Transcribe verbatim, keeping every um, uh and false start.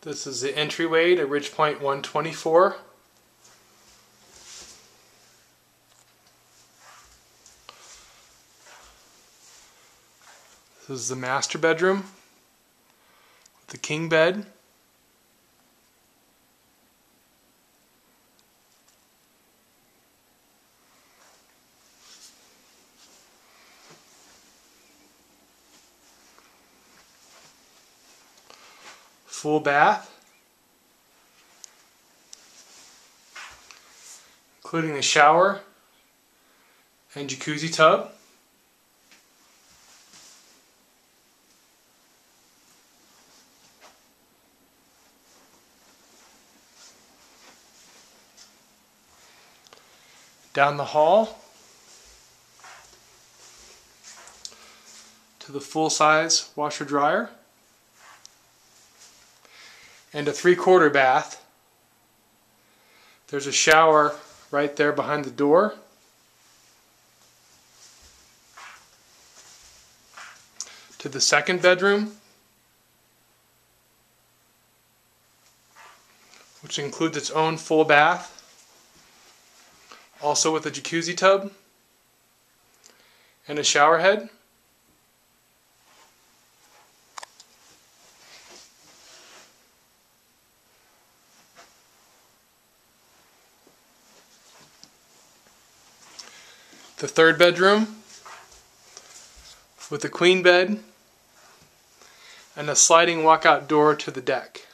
This is the entryway to Ridgepoint one twenty-four. This is the master bedroom with the king bed. Full bath, including the shower and jacuzzi tub. Down the hall to the full-size washer-dryer. And a three-quarter bath. There's a shower right there behind the door. To the second bedroom, which includes its own full bath, also with a jacuzzi tub and a shower head. The third bedroom with a queen bed and a sliding walkout door to the deck.